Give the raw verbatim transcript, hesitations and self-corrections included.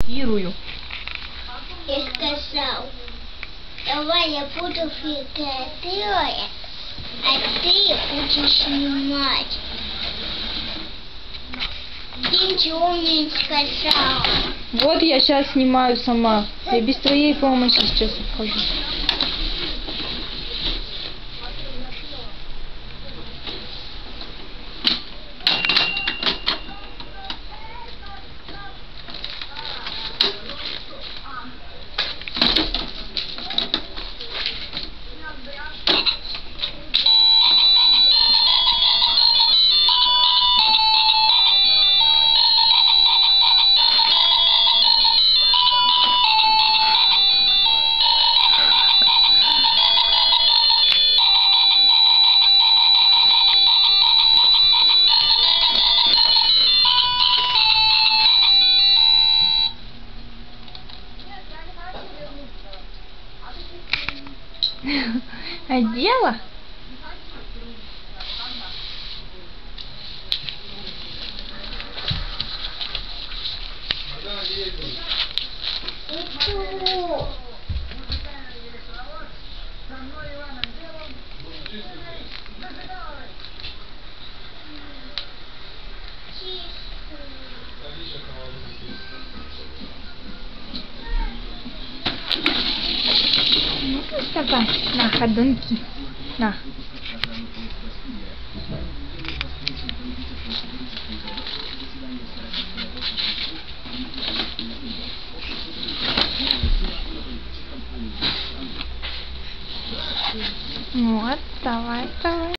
фотографирую. Я сказал, давай я буду фотографировать, а ты будешь снимать. Ты ничего мне не сказал. Вот я сейчас снимаю сама. Я без твоей помощи сейчас обхожу. Одела? Ничего. Ну, давай, на ходунки. На. Вот, давай, давай.